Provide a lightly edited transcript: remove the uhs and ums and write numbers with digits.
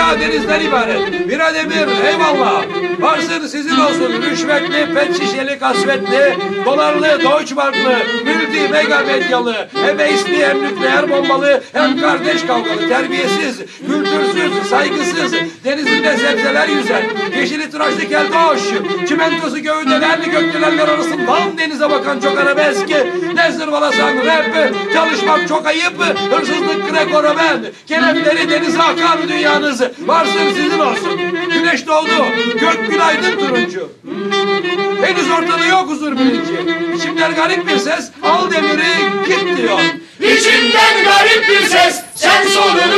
dünya denizden ibaret. Bira demir, eyvallah. Varsın sizin olsun. Rüşvetli, pet şişeli, kasvetli, dolarlı, Deutschmarklı, multi mega medyalı, hem eşli hem nükleer bombalı, hem kardeş kavgalı, terbiyesiz, kültürsüz, saygısız, denizinde sebzeler yüzer, yeşili tıraşlı keltoş, çimentosu gövdelerli gökdelenler arasından denize bakan çok arabesk, ne zırvalasan rap, çalışmak çok ayıp, hırsızlık Greco-Romen, kelepleri denize akar dünyanız, varsın sizin olsun. Güneş doğdu, gök günaydın turuncu. Henüz ortada yok huzur bilinci. İçimden garip bir ses, al demiri git diyor. İçimden garip bir ses, sen sonunu